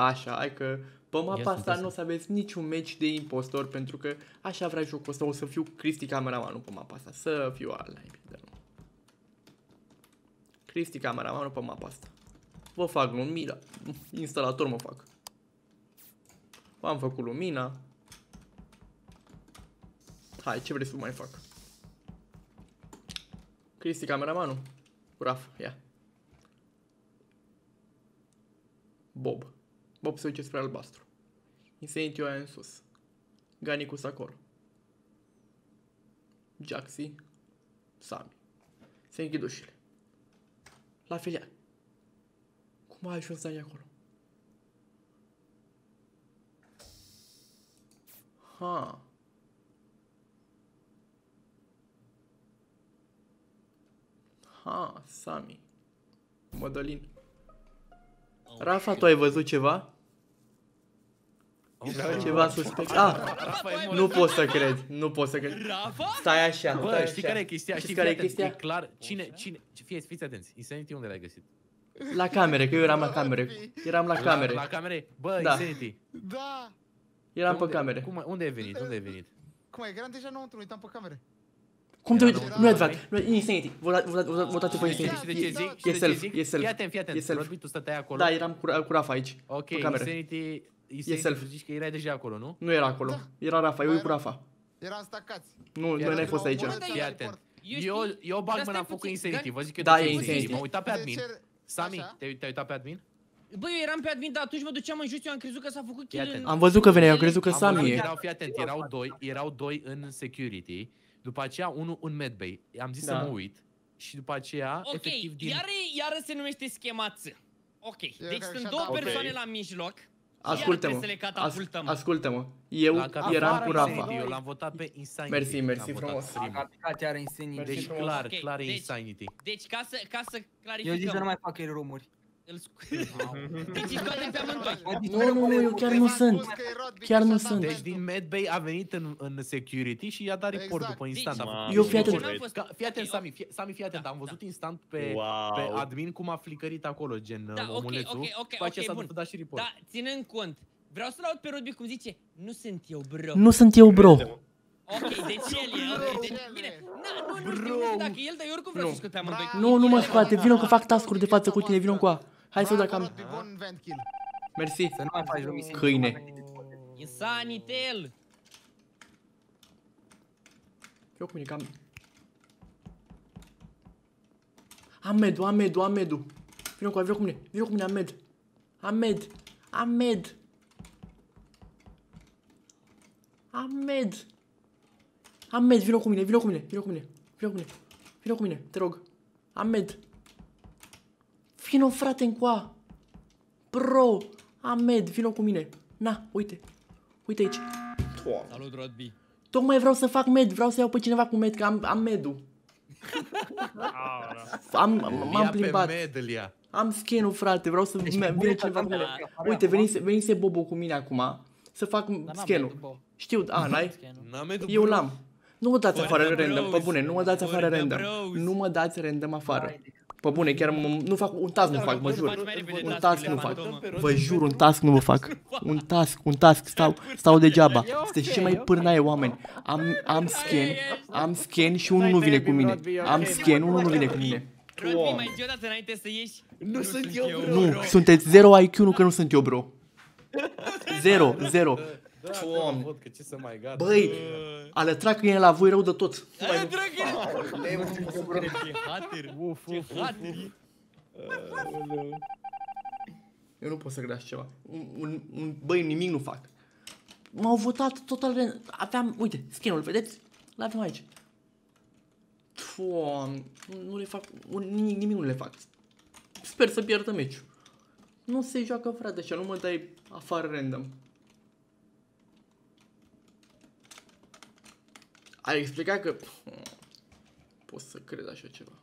Așa, hai că pe mapa asta nu o să aveți niciun match de impostor, pentru că așa vrea jocul ăsta, o să fiu Cristi cameramanul pe mapa asta, să fiu al naibii de nu. Cristi cameramanul pe mapa asta. Vă fac lumina, instalator mă fac. V-am făcut lumina. Hai, ce vrei să mai fac? Cristi cameramanul. Raf, ia. Bob. Bob se duce spre albastru. Insanity aia în sus. Ganicus acolo. Jaxi. Sami. Se închid ușile. La fel ea. Cum a ajuns Sami acolo? Ha. Ha, Sami. Mădălin. Rafa, tu ai văzut ceva? Ceva suspect? Nu pot să cred. Nu pot să cred. Stai așa. Bă, știi care e chestia? Știi care e chestia? E clar. Cine? Fiți atenți. Insanity unde l-ai găsit? La camere, că eu eram la camere. Eram la camere. La camere? Bă, Da. Insanity. Da! Eram pe camere. Unde ai venit? Unde ai venit? Cum ai? Eram deja înăuntru, uitam pe camere. Cum te uiți? Era Nu e adevărat. Nu e Insanity. Votați pe Insanity. Știi de ce zic? E Știi de ce self, zic? e self. Fii atent. E self. Rodby, tu stăteai acolo? Da, eram cu Rafa aici. Ok, pe camere. Insanity, self. tu zici că erai deja acolo, nu? Nu era acolo. Era Rafa, eu cu Rafa. Eram stacați. Nu, noi n-ai fost aici. Fii atent. Eu bag mâna în foc cu Insanity, vă zic că Da, de ce e Insanity. M-am uitat pe admin. Așa? Sami, te-ai uitat pe admin? Bă, eu eram pe admin, dar atunci mă duceam în jos, eu am crezut că s-a făcut kill în... Am văzut că venea, eu am crezut că Am văzut, Sami e. fii atent, erau doi în security, după aceea unul în medbay. Am zis Da. să mă uit și după aceea, Ok, efectiv, din... iară se numește schemață. Ok, deci cred sunt că două da, persoane ok. la mijloc. Ascultă-mă. Să le catapultăm. Ascultă-mă. Eu eram cu Rafa. Eu l-am votat pe Insanity. Mersi, mersi L-am votat frumos. primul. A picat iară Insanity. Mersi Deci frumos. clar, Ok, clar e deci- Insanity. Deci ca să clarificăm. Eu zic să nu mai fac el rumuri. Deci îi scoatem pe amândoi. Nu, eu chiar nu sunt. Chiar nu sunt. Deci din medbay a venit în security și i-a dat report Exact. după instant. Deci- A făcut- Eu fii atent. Ce n-am fost- Fii atent, Ok, Sami, fii atent, am văzut instant pe Wow. admin cum a flicărit acolo, gen Da, ok, omulețul. ok, După aceea s-a bun. dus dat și report. Da, ținând cont. Vreau să-l aud pe Rodby cum zice, nu sunt eu, bro. Nu sunt eu, bro. Ok, deci el e, ok, deci, bine. Nu știu dacă el, dar eu oricum vreau să scot pe amândoi. Nu mă scoate, vină că fac task-uri de față cu tine, vină cu a. Hai să dacă am... Mersi. Să nu mai faci lumii. Câine. Insanitel. Eu cu mine cam... Amedu. Vină cu a, vină cu mine, Amed. Amed, vină cu mine, te rog. Amed. Vino, frate, încoa. Bro, Amed, vino cu mine. Na, uite aici. Salut, Rodby. Tocmai vreau să fac med, vreau să iau pe cineva cu med, că am medul. M-am plimbat. Am skin-ul, frate, vreau să vină cineva cu mine. Uite, venise Bobo cu mine acum să fac skin-ul. Știu, n-ai? Eu l-am. Nu mă dați afară random, pe bune, nu mă dați afară random. Nu mă dați random afară. Pe bune, chiar nu fac, un task nu fac, mă jur. Un task nu fac. Vă jur, un task nu vă fac. Un task, stau degeaba. Sunteți cei mai pârnaie oameni. Am scan și unul nu vine cu mine. Am scan, unul nu vine cu mine. Rodby, mai zi odată înainte să ieși. Nu sunt eu, Nu, sunteți 0 IQ, nu că nu sunt eu, bro. 0. Văd că ce să mai gata. Băi, alătra câine la voi rău de tot. Aia, dragă! Ce hater! Ce hater! Eu nu pot să cred așa ceva. Băi, nimic nu fac. M-au votat total random. Aveam, uite, skin-ul, vedeți? L-aveam aici. Doamne, nu le fac, nimic nu le fac. Sper să pierdă meciul. Nu se joacă, frate, așa, nu mă dai afară random. Ai explicat că... Pot să cred așa ceva.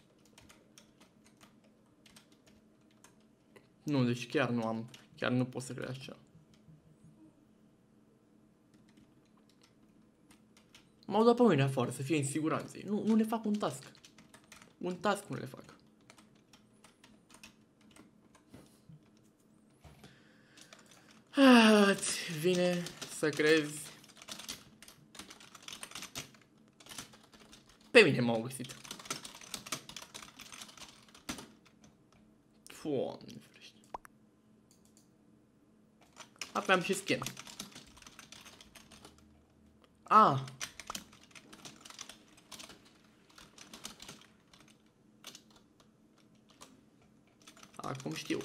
Nu, deci chiar nu am... Chiar nu pot să cred așa ceva. M-au dat pe mine afară, să fie în siguranță. Nu le fac un task. Un task nu le fac. Îți vine să crezi. Pe mine m-au găsit. Doamne ferește. Apoi am și skin. Ah. Acum știu.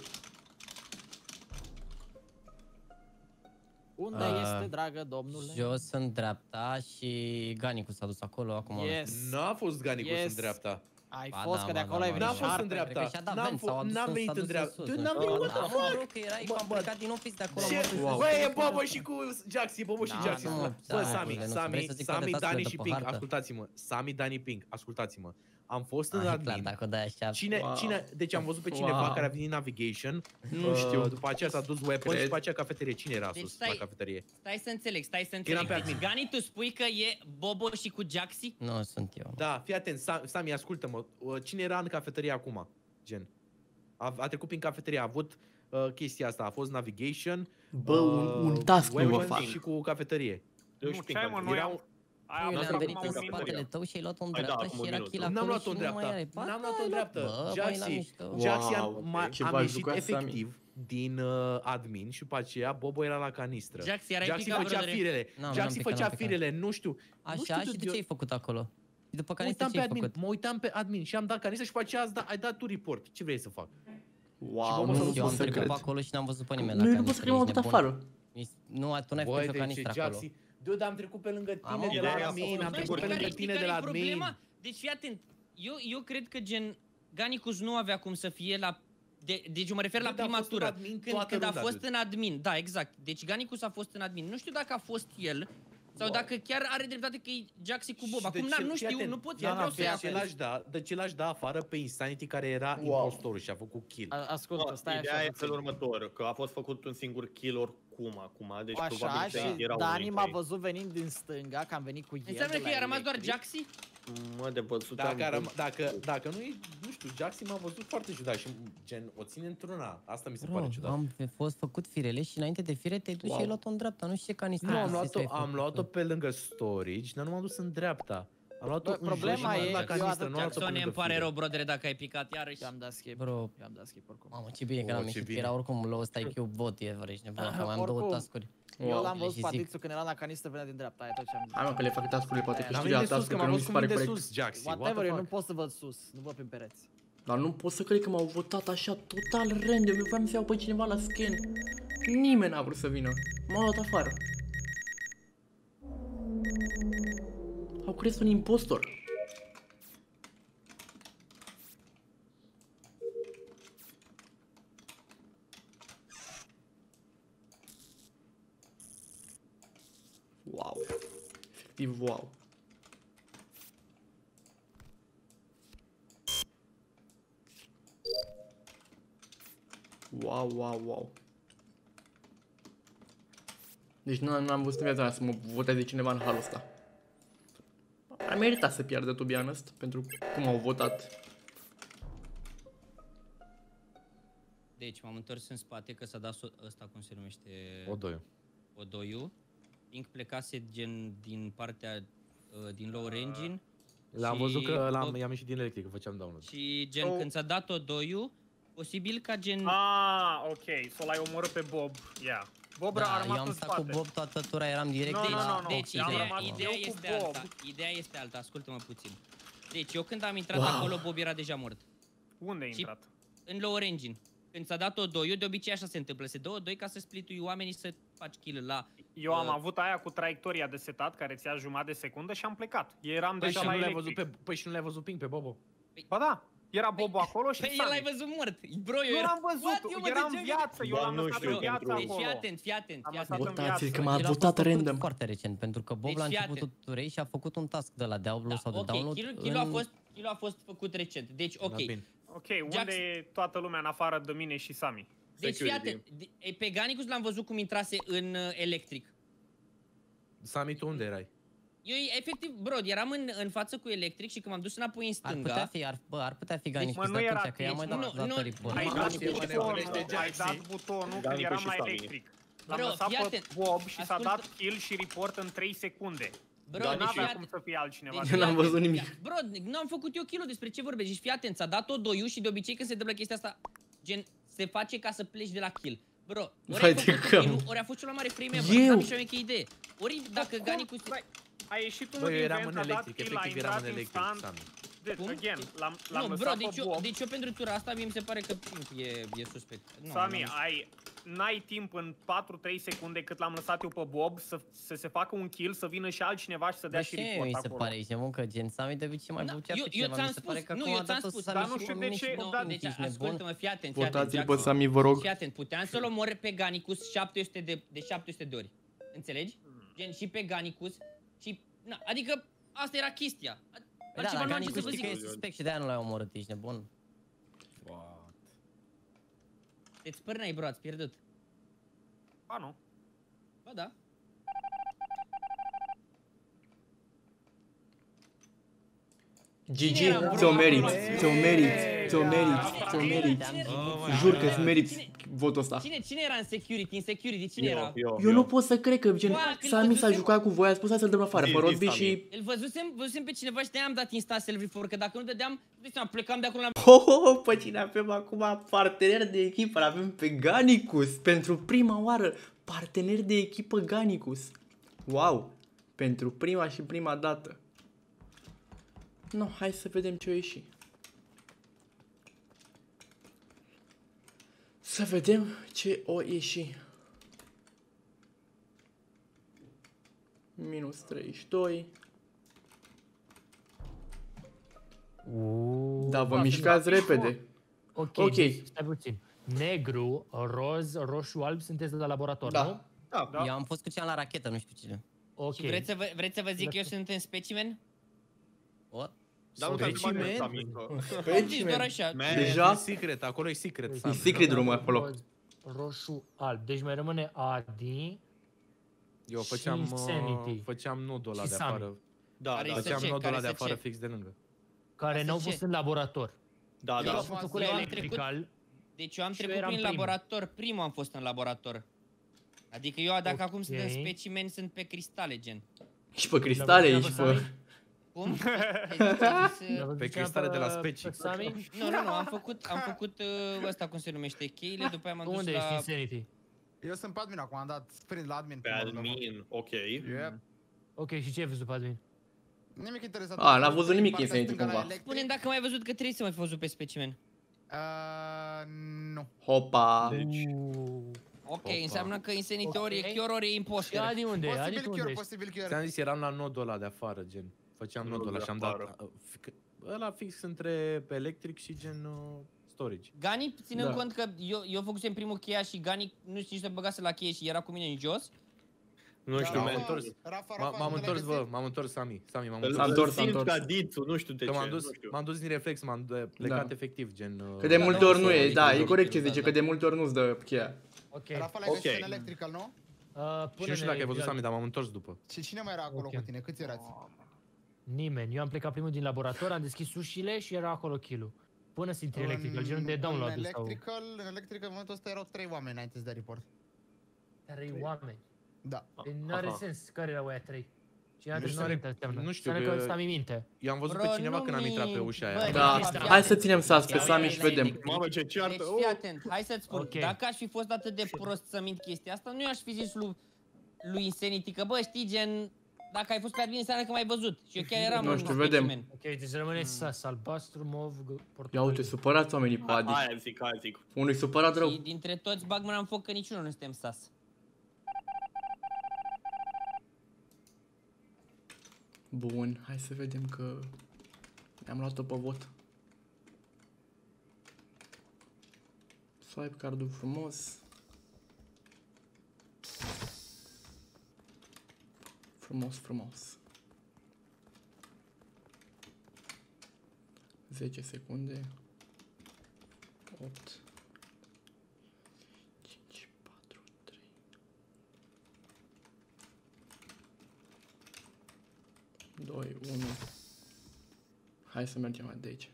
Unde este, dragă domnule? Jos în dreapta și Ganicus s-a dus acolo acum. Yes. N-a fost Ganicus în dreapta. Ai Ba fost, da, că de ba acolo da, ai ba venit N-a fost în dreapta. N-am venit în dreapta. N-am venit, Da, mă, bro, că erai cu am plecat din office de acolo. Bă, e Bobo și cu Jaxi, Bobo și Jaxi. Bă, Sami, Dani și Pink, ascultați-mă. Sami, Dani, Pink, ascultați-mă. Am fost în admin. Cine, deci am văzut pe cineva care a venit navigation. Nu știu. După aceea s-a dus weapon și după aceea cafeterie. Cine era sus la cafeterie? Stai să înțeleg. Deci, Gani, tu spui că e Bobo și cu Jaxi? Nu, sunt eu. Da, fii atent, Sami, ascultă-mă. Cine era în cafeterie acum? Gen. A trecut prin cafeterie, a avut chestia asta, a fost navigation. Bă, un task nu vă fac. Și cu cafeterie. Nu, ce ai mă, noi am... Eu le-am venit în spatele tău și ai luat-o în dreapta și era kill acolo. N-am luat-o în dreapta. N-am luat-o în dreapta. Jaxi am ieșit efectiv din admin și după aceea Bobo era la canistră. Jaxi făcea firele. Jaxi făcea firele, nu știu. Așa, și de ce ai făcut acolo? După canistră ce ai făcut? Mă uitam pe admin și am dat canistră și după aceea ai dat tu report. Ce vrei să fac? Wow, eu am trecut pe acolo și n-am văzut pe nimeni la canistră. Nu pot să cred, m-am dat afară. Nu, tu n-ai făcut pe canistră acolo. Dude, am trecut pe lângă tine de la admin, am trecut pe lângă tine de la admin. Deci fii atent, eu cred că gen Ganicus nu avea cum să fie la... Deci eu mă refer la prima tură, când a fost în admin, da, exact. Deci Ganicus a fost în admin, nu știu dacă a fost el sau dacă chiar are dreptate că e Jaxi cu Bob. Acum nu știu, nu pot, vreau să iau. De ce l-aș da afară pe Insanity care era impostorul și a făcut kill? Ascultă, stai așa. Ideea e felul următor, că a fost făcut un singur kill oricum acum, deci așa, și Dani m-a văzut venind din stânga, că am venit cu el. Înseamnă că i-a rămas doar Jaxi? Mă, de văzut dacă nu știu, Jaxi m-a văzut foarte ciudat și gen o ține într-una. Asta mi se pare ciudat. Am fost făcut firele și înainte de fire te-ai dus și ai luat-o în dreapta, nu știu ce canistră. Nu, am luat-o pe lângă storage, dar nu m-am dus în dreapta. Am luat-o în problema jos, e, la canistră, nu am luat-o pe lângă îmi pare rău, brodere, dacă ai picat iarăși. I-am dat skip. Bro, i-am dat skip oricum. Mamă, ce bine că n-am ieșit, că era oricum low ăsta IQ bot, ești nebun, că am două task-uri. Eu l-am văzut Patrițu când era la canistră, venea din dreapta, aia tot ce am zis. Hai mă, că le fac task-urile, poate că știu de task-uri, că nu mi se pare corect. Whatever, eu nu pot să văd sus, nu văd prin pereți. Dar nu pot să cred că m-au votat așa total random, eu vreau să iau pe cineva la scan. Nimeni n-a vrut să vină, m-au dat afară. Au crezut un impostor. Wow. Efectiv, wow. Wow. Deci nu am văzut în viața mea să mă voteze cineva în halul ăsta. Ar merita să piardă, to be honest, pentru cum au votat. Deci m-am întors în spate că s-a dat ăsta, cum se numește? Odoiu. Pink plecase gen din partea din lower engine. L-am văzut că i-am ieșit din electric, făceam download. Și gen când s-a dat Odoiu, posibil ca gen... ok, so l-ai omorât pe Bob, yeah. Bob a rămas în spate. Eu am stat cu Bob toată tura, eram direct Deci ideea este alta, ascultă-mă puțin. Deci eu când am intrat acolo, Bob era deja mort. Unde ai intrat? În lower engine. Când s-a dat O2, de obicei așa se întâmplă, se dă O2 ca să splitui oamenii să faci kill la... Eu am avut aia cu traiectoria de setat, care ți-a jumătate de secundă și am plecat. Eram deja la electric. Păi și nu le-ai văzut Pink pe Bobo? Ba da, era Bobo acolo și Păi el l-ai văzut mort. Bro, eu l-am văzut, eram în viață, eu l-am lăsat în viață acolo. Deci fii atent. Votați-l că m-a votat random. Foarte recent, pentru că Bob la începutul turei și a făcut un task de la de upload sau de download. Kill-ul a fost făcut recent, deci ok. Ok, unde e toată lumea în afară de mine și Sami? Deci fii atent, pe Ganicus l-am văzut cum intrase în electric. Sami, tu unde erai? Eu efectiv, bro, eram în față cu electric și când m-am dus înapoi în stânga... Ar putea fi Ganicus de atunci, că i-am mai dat report. Ai dat butonul când eram la electric. L-am lăsat pe Bob și s-a dat kill și report în 3 secunde. Bro, n-avea cum să fie altcineva. Eu n-am văzut nimic. Bro, n-am făcut eu kill-ul, despre ce vorbești? Și fii atent, ți-a dat-o doiu și de obicei când se întâmplă chestia asta, gen, se face ca să pleci de la kill. Bro, ori a fost cel mai mare frame ever, am și o idee. Ori dacă Ganicus... A ieșit unul din vent, a dat kill, a intrat instant. L-am lăsat pe Bob. Deci eu pentru tura asta mi se pare că e suspect. Sami, n-ai timp în 4-3 secunde cât l-am lăsat eu pe Bob să se facă un kill, să vină și altcineva și să dea și report acolo. Mi se pare, ești muncă, gen Sami de obicei mai bucea pe cineva, mi se pare că acum a dat-o să dar nu știu de ce. Deci ascultă-mă, fii atent. Votați-l pe Sami, vă rog. Fii atent, puteam să-l omor pe Ganicus 700 de ori. Înțelegi? Gen și pe Ganicus și... Adică asta era chestia. Da, Ganicus știi că e suspect și de-aia nu l-ai omorât, ești nebun. Te spârnai, bro, ați pierdut. Ba nu. Ba da. Gigi, ți-o meriți, ți-o meriți, ți-o meriți, ți-o meriți. Jur că îți meriți votul ăsta. Cine era în security? În security cine era? Eu nu pot să cred că gen Sami s-a jucat cu voi, a spus să-l dăm afară, pe Rodby și... Îl văzusem pe cineva și de-aia am dat insta self-report, că dacă nu dădeam, plecam de acolo la... Pe cine avem acum partener de echipă, l-avem pe Ganicus, pentru prima oară, partener de echipă Ganicus. Wow, pentru prima dată. No, hai să vedem ce o ieși. Să vedem ce o ieși. Minus 32. Da, vă mișcați repede. Ok. Deci, stai puțin. Negru, roz, roșu, alb sunteți la laborator, nu? Da. Eu am fost cu cea la rachetă, nu știu cine. Ok. Și vreți să vă zic că eu sunt în specimen? What? Dar nu specimen? Doar așa. Deja? E secret, acolo e secret. E secret drumul acolo. Roșu, alb. Deci mai rămâne Adi. Eu făceam nodul ăla de afară. Da, făceam nodul ăla de afară fix de lângă. Care n-au fost în laborator. Da. Deci eu am trecut prin laborator, primul am fost în laborator. Adică eu dacă acum sunt în specimen, sunt pe cristale, gen. Și pe cristale ești pe... Cum? Pe cristale de la specii. Nu, am făcut ăsta cum se numește, cheile, după aia m-am dus la... Unde ești Insanity? Eu sunt pe admin acum, am dat sprint la admin. Pe admin, ok. Ok, și ce ai văzut pe admin? Nimic interesant. N-a văzut nimic Insanity cumva. Spune-mi dacă mai ai văzut că trebuie să mai fi văzut pe specimen. Nu. Hopa. Deci... Ok, înseamnă că Insanity ori e Cure, ori e imposter. Adi unde? Posibil Cure. Ți-am zis, eram la nodul ăla de afară, gen. Făceam nodul ăla și am dat... Ăla fix între electric și gen storage. Gani, ținând cont că eu făcusem primul cheia și Gani nu știu ce să băgase la cheie și era cu mine în jos. Nu știu, m-am întors, Sami, m-am întors. S-a întors. Ca Dițu, nu știu de ce. M-am dus din reflex, m-am plecat efectiv, gen... Că de multe ori nu e, da, e corect ce zice, că de multe ori nu-ți dă cheia. Rafael, ai găsit în electrical, nu? Și nu știu dacă ai văzut Sami, dar m-am întors după. Și cine mai era acolo cu tine? Câți erați? Nimeni. Eu am plecat primul din laborator, am deschis ușile și era acolo kill-ul. Până să intri electrical, genul de download sau... În electrical, în momentul ăsta erau 3 oameni înainte de report. 3 oameni? Da. N-are sens. Care erau aia 3? Nu știu că Sami minte. Eu am văzut pe cineva când am intrat pe ușa aia. Da, hai să ținem sas pe Sami și vedem. Mamă, ce ceartă! Deci fii atent, hai să-ți spun, dacă aș fi fost atât de prost să mint chestia asta, nu i-aș fi zis lui Insanity că bă, știi, gen, dacă ai fost pe admin înseamnă că m-ai văzut. Și eu chiar eram nu știu, vedem. Ok, deci rămâne sas, albastru, mov, portocaliu. Ia uite, supărați oamenii pe Adi. Aia zic. Unui supărat rău. Și dintre toți bag mâna în foc că niciunul nu suntem sas. Bun, hai să vedem că ne-am luat-o pe vot. Swipe cardul frumos. Frumos. 10 secunde. 8 5 4 3 2 1. Hai să mergem mai de aici.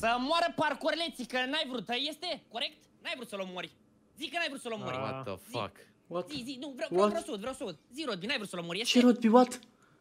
Să moară parcorleții, că n-ai vrut, este? Corect? N-ai vrut să-l omori. Zic că n-ai vrut să-l omori. What the fuck? Zi, nu, vreau să aud. Zi, Rodby, n-ai vrut să-l omori, este? Ce Rodby, what?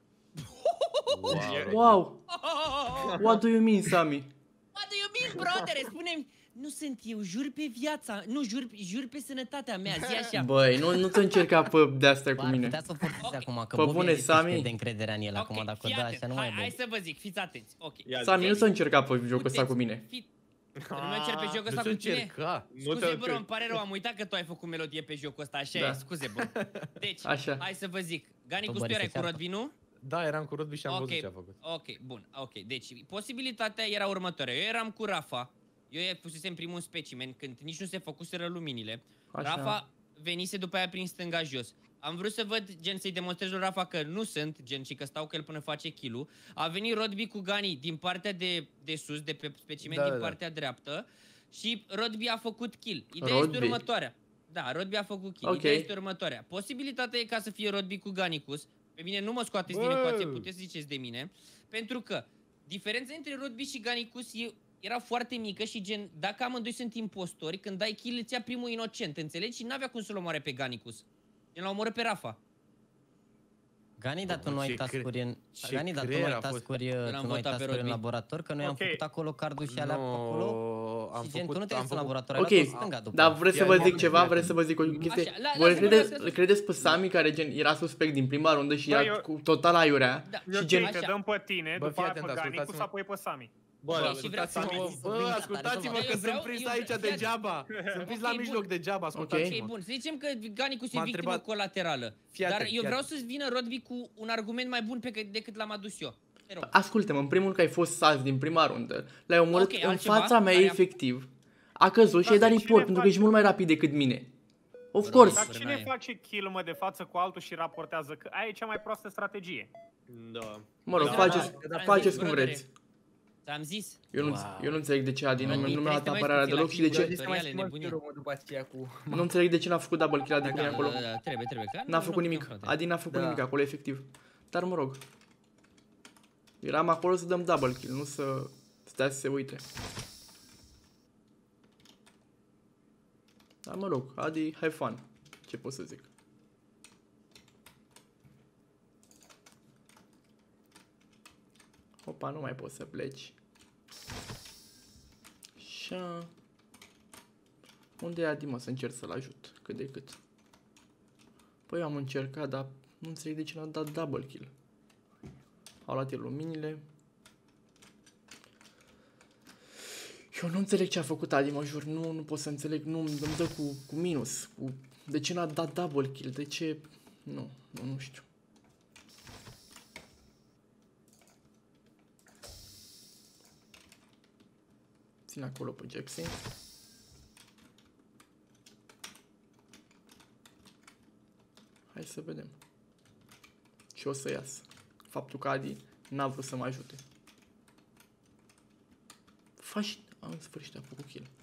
Wow. What do you mean, Sami? What do you mean, brother? Spune-mi, nu sunt eu, jur pe viața, nu, jur pe sănătatea mea, zi așa. Băi, nu te încerca pe de-astea cu mine. Putea să o forțezi acum, că pe bune, Sami. de încrederea în el acum, dacă da, așa nu mai e bun. Hai să vă zic, fiți atenți, ok. Sami, nu te încerca pe jocul ăsta cu mine. Nu mă încerc pe jocul ăsta cu tine? Scuze, bro, îmi pare rău, am uitat că tu ai făcut melodie pe jocul ăsta, așa e, scuze, bro. Deci, hai să vă zic, Ganicus, tu erai cu Rodby, nu? Da, eram cu Rodby și am văzut ce a făcut. Ok, bun, ok. Deci, posibilitatea era următoarea. Eu eram cu Rafa, eu pusesem primul specimen, când nici nu se făcuseră luminile. Rafa venise după aia prin stânga jos. Am vrut să văd, gen, să-i demonstrez lui Rafa că nu sunt, gen, și că stau cu el până face kill-ul. A venit Rodby cu Gani din partea de sus, de pe specimen din partea dreaptă. Și Rodby a făcut kill. Ideea este următoarea. Da, Rodby a făcut kill. Ideea este următoarea. Posibilitatea e ca să fie Rodby cu Ganicus. Pe mine nu mă scoateți din ecuație, puteți să ziceți de mine. Pentru că diferența între Rodby și Ganicus era foarte mică și gen, dacă amândoi sunt impostori, când dai kill îți ia primul inocent, înțelegi? Și n-avea cum să-l omoare pe Ganicus. Gen, l-a omorât pe Rafa. Gani, dar tu nu ai task-uri în... Gani, dar tu nu ai task-uri în laborator, că noi am făcut acolo cardul și alea acolo. Și gen, tu nu te uiți în laborator, ai luat-o stânga după. Dar vreți să vă zic ceva? Vreți să vă zic o chestie? Voi credeți pe Sami, care gen era suspect din prima rundă și era cu total aiurea? Și gen, că dăm pe tine, după aia pe Ganicus, apoi pe Sami. Bă, ascultați-mă că sunt prins aici degeaba. Sunt prins la mijloc degeaba, ascultați-mă. Ok, bun, să zicem că Ganicus e victimă colaterală. Dar eu vreau să-ți vină Rodby cu un argument mai bun decât l-am adus eu. Ascultă-mă, în primul că ai fost sas din prima rundă, l-ai omorât în fața mea efectiv. A căzut și ai dat report pentru că ești mult mai rapid decât mine. Of course. Dar cine face kill, mă, de față cu altul și raportează? Că aia e cea mai proastă strategie. Da. Mă rog, faceți cum vreți. Ți-am zis. Eu nu înțeleg de ce Adi nu mi-a dat apărarea deloc și de ce... Nu înțeleg de ce n-a făcut double kill Adi acolo. Trebuie. N-a făcut nimic. Adi n-a făcut nimic acolo, efectiv. Dar mă rog. Eram acolo să dăm double kill, nu să stea să se uite. Dar mă rog, Adi, have fun. Ce pot să zic? Opa, nu mai poți să pleci. Așa. Unde e Adi, mă, să încerc să-l ajut, cât de cât. Păi am încercat, dar nu înțeleg de ce n-a dat double kill. Au luat el luminile. Eu nu înțeleg ce a făcut Adi, mă jur, nu pot să înțeleg, îmi dă cu minus. De ce n-a dat double kill, de ce... Nu știu. Țin acolo pe Jackson. Hai să vedem ce o să iasă. Faptul că Adi n-a vrut să mă ajute. În sfârșit a făcut kill.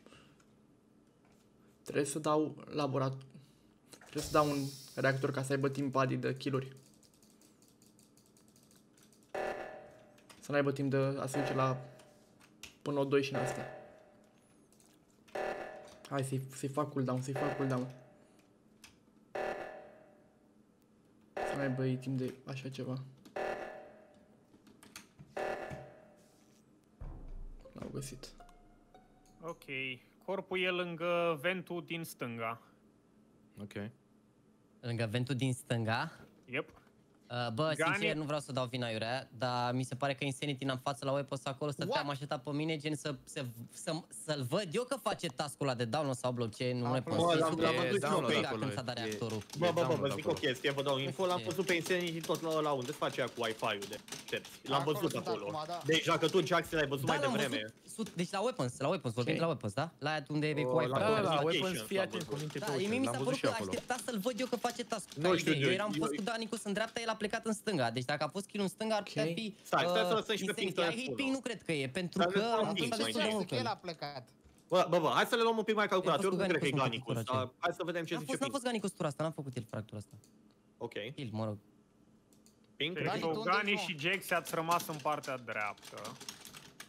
Trebuie să dau laborator. Trebuie să dau un reactor ca să aibă timp Adi de kill-uri. Să n-aibă timp de a se duce la până la 2 și în astea. Hai să-i fac cooldown, Să n-aibă timp de așa ceva. L-au găsit. Ok. Corpul e lângă ventul din stânga. Ok. Lângă ventul din stânga? Yep. Bă, sincer, nu vreau să dau vina iurea, dar mi se pare că Insanity n-am față la Weapons acolo, stăteam așteptat pe mine, gen să-l văd eu că face task-ul ăla de download sau blockchain, nu mai pot când s-a dat reactorul. Bă, zic o chestie, vă dau info, l-am văzut pe Insanity tot la unde se face aia cu Wi-Fi-ul de șterți. L-am văzut acolo. Deci dacă tu, Jax, l-ai văzut mai devreme. Deci la Weapons, vorbim de la Weapons, da? La aia unde e cu Wi-Fi. La Weapons, fii atent cu minte pe uite, mi s-a părut că aștepta să-l văd eu că face task-ul. Eu eram fost cu Danicus în dreapta, el a plecat în stânga. Deci dacă a fost kill în stânga ar putea fi... Stai să lăsăm și pe Pink. Pink nu cred că e, pentru că am văzut destul de mult. El a plecat. Bă, hai să le luăm un pic mai calculator, nu cred că e Ganicus. Hai să vedem ce zice Pink. N-a fost Ganicus tura asta, n-am făcut el fractura asta. Ok. Kill, mă rog. Pink, Gani și Jax ați rămas în partea dreaptă.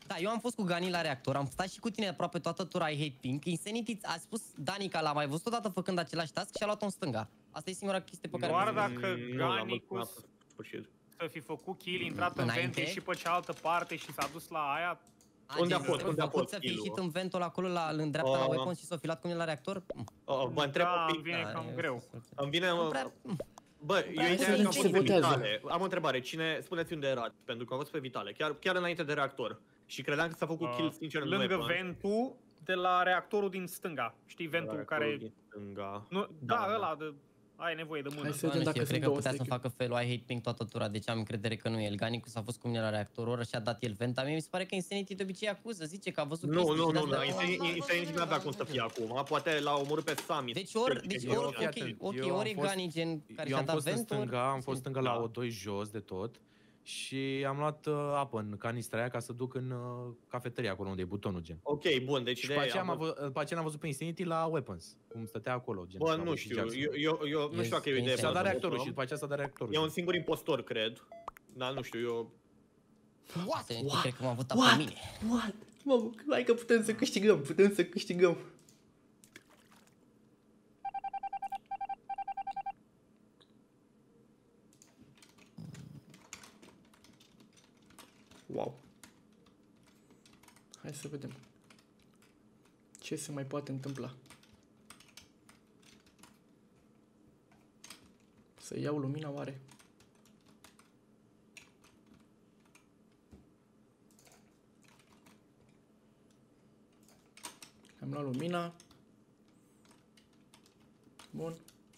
Da, eu am fost cu Gani la reactor, am stat și cu tine aproape toată tura I hate pink. Insanity a spus Danica, l-a mai văzut odată făcând același task și a luat-o în stânga. Asta e singura chestie pe care... Doar dacă Ganicus să fi făcut kill, intrat în vente și pe cealaltă parte și s-a dus la aia... Unde a fost? Unde a fost să fi ieșit în ventul acolo în dreapta la weapons și s-o fi luat cu mine la reactor? Vă întreb un pic. Îmi vine cam greu. Îmi vine... Bă, eu am o întrebare. Spuneți unde erați, pentru că am fost pe Vitale, chiar înainte de reactor. Și credeam că s-a făcut kill sincer în lângă ventul de la reactorul din stânga. Știi ventul care... din stânga. Da, ăla de... Ai nevoie de mână. Hai să vedem dacă cred că putea să facă felul I hate pink toată tura, deci am încredere că nu e el. Ganicus a fost cu mine la reactor, ora și-a dat el venta. Mie mi se pare că Insanity de obicei acuză, zice că a văzut chestii. Nu, Insanity nu avea cum să fie acum, poate l-a omorât pe Sami. Deci ori e Gani gen care și-a dat vent, am fost stânga la O2 jos de tot. Și am luat apă în canistra aia ca să duc în cafeteria acolo unde e butonul gen. Ok, bun, deci și după aceea am văzut pe Insanity la Weapons, cum stătea acolo gen. Bă, nu știu, eu nu știu dacă e o idee. S-a dat reactorul și după aceea s-a dat reactorul. E un singur impostor, cred. Dar nu știu, eu... What? Cred că m-a votat pe mine. What? Mamă, hai că putem să câștigăm, Wow. Hai să vedem ce se mai poate întâmpla. Să iau lumina oare? Am luat lumina. Bun.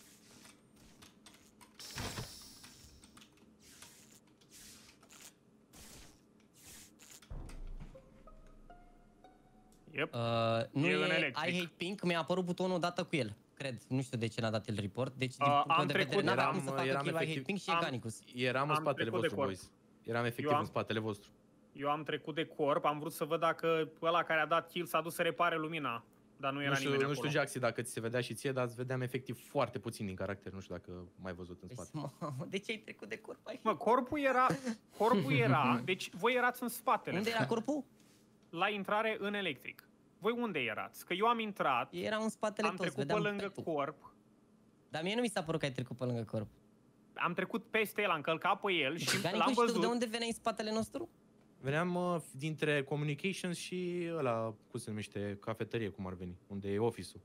Nu e I hate pink, mi-a apărut butonul odată cu el. Cred, nu știu de ce n-a dat el report. Deci din punct de vedere n-aveam cum să facă kill I hate pink și e Ganicus. Eram în spatele vostru, boys. Eram efectiv în spatele vostru. Eu am trecut de corp, am vrut să văd dacă ăla care a dat kill s-a dus să repare lumina. Dar nu era nimeni acolo. Nu știu, Jaxi, dacă ți se vedea și ție, dar îți vedeam efectiv foarte puțin din caracter. Nu știu dacă m-ai văzut în spate. De ce ai trecut de corp? Mă, corpul era, deci voi erați în spatele. Unde era corpul? La intrare în electric. Voi unde erați? Că eu am intrat, eram în spatele am trecut pe lângă corp. Dar mie nu mi s-a părut că ai trecut pe lângă corp. Am trecut peste el, am călcat pe el și l-am văzut. Tu de unde veneai în spatele nostru? Veneam dintre communications și ăla, cum se numește, cafeterie, cum ar veni, unde e office-ul.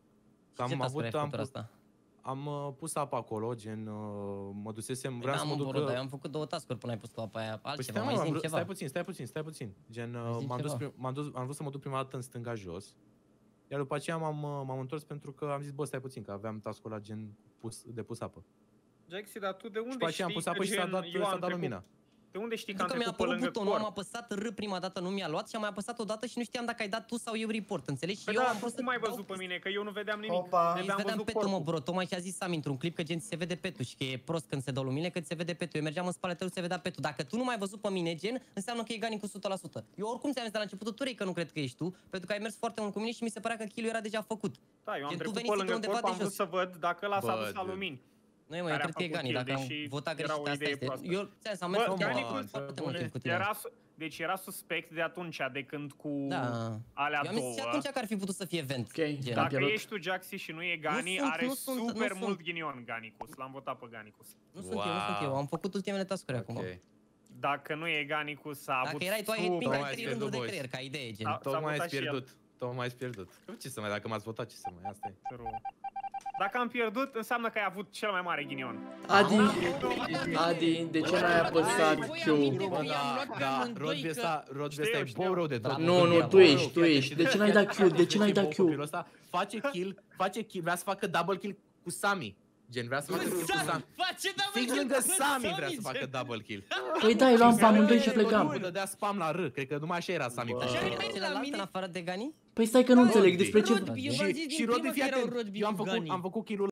Am pus apă acolo, gen, mă dusesem, vreau să mă duc... Eu am făcut 2 task-uri până ai pus tu apa aia, altceva, mai zi ceva. Stai puțin, gen, am vrut să mă duc prima dată în stânga jos, iar după aceea m-am întors pentru că am zis, bă, stai puțin, că aveam task-ul ăla, gen, de pus apă. Jaxi, dar tu de unde știi? Și după aceea am pus apă și s-a dat lumina. De unde știi că am trecut pe lângă butonul, am apăsat R prima dată, nu mi-a luat și am mai apăsat o dată și nu știam dacă ai dat tu sau eu report, înțelegi? Și eu am vrut să mai văzut pe mine, că eu nu vedeam nimic. Vedeam petul, mă, bro, tocmai și-a zis Sam într-un clip că gen se vede petul și că e prost când se dă luminile, că se vede petul. Eu mergeam în spatele tău, se vedea petul. Dacă tu nu m-ai văzut pe mine, gen, înseamnă că e Ganicus 100%. Eu oricum ți-am zis de la începutul turei că nu cred că ești tu, pentru că ai mers foarte mult cu mine și mi se părea că kill-ul era deja făcut. Da, eu am trecut pe lângă corp, am vrut să văd dacă ăla s-a dus la lumini. Nu, eu cred că e Gani, dacă am votat greșit, asta este. Eu ți-am mers foarte mult timp cu tine. Deci era suspect de atunci, de când cu alea două. Eu am zis atunci că ar fi putut să fie vent. Dacă ești tu Jaxi și nu e Gani, are super mult ghinion Ganicus. L-am votat pe Ganicus. Nu sunt eu, am făcut ultimele task-uri acum. Dacă nu e Ganicus, a avut super... Dacă erai tu, ai pink, ai 3 rânduri de creier, ca idee, gen. Tocmai ai pierdut. Ce să mai, dacă m-ați votat, ce să mai, asta e. Dacă am pierdut, înseamnă că ai avut cel mai mare ghinion. Adi, de ce n-ai apăsat Q? Da, Rodby ăsta e bou rău de tot. Nu, tu ești. De ce n-ai dat Q? De ce n-ai dat Q? Face kill, vrea să facă double kill cu Sami. Gen, vrea să facă kill cu Sami. Fix lângă Sami vrea să facă double kill. Păi da, îi luam pe amândoi și plecam. Dădea spam la R, cred că numai așa era Sami. Celălalt în afară de Gani? Păi stai că nu înțeleg despre ce... Și Rodby, fii atent, eu am făcut kill-ul